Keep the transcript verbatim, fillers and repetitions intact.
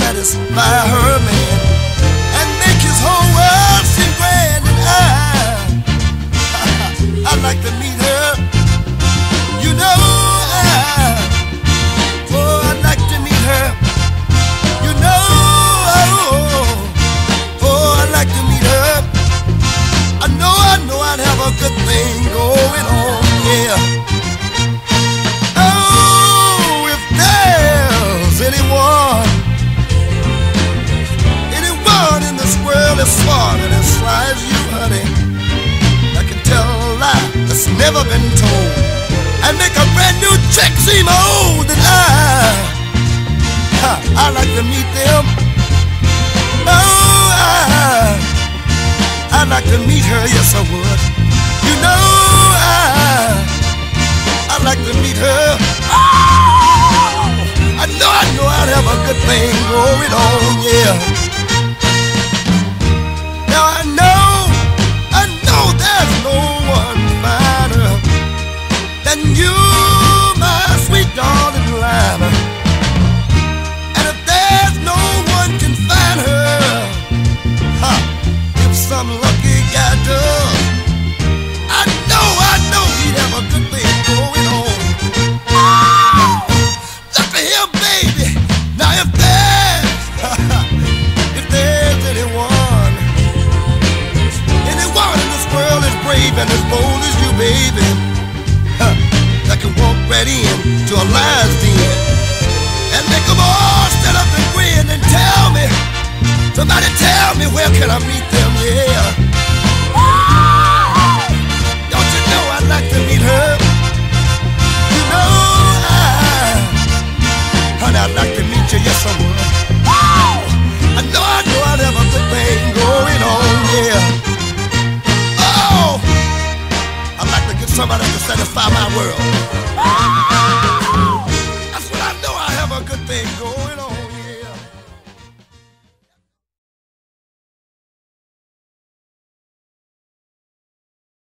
satisfy her man and make his whole world seem grand. And I, I'd like to meet her. You know, I, oh, I'd like to meet her. You know, oh, oh, I'd like to meet her. I know, I know I'd have a good thing going on, yeah. Anyone, anyone in this world is smarter and as sly as you, honey. I can tell a lie that's never been told and make a brand new trick seem old. And I, ha, I like to meet them. Oh, I, I'd like to meet her, yes I would. You know, I, I'd like to meet her. Oh! I know, I know I'd have a good thing going on, yeah. Now I know, I know there's no one finer than you, my sweet darling lime. And if there's no one can find her, ha, if some lucky guy does, I know, I know he'd have a good thing going on. And as bold as you, baby, huh, that can walk right in to a lion's den and make them all stand up and grin and tell me, somebody tell me, where can I meet them, yeah. Oh, don't you know I'd like to meet her? You know I, honey, I'd like to meet you, yes I would. Oh, I know, I know I'd have a good thing going on, yeah. Somebody to satisfy my world.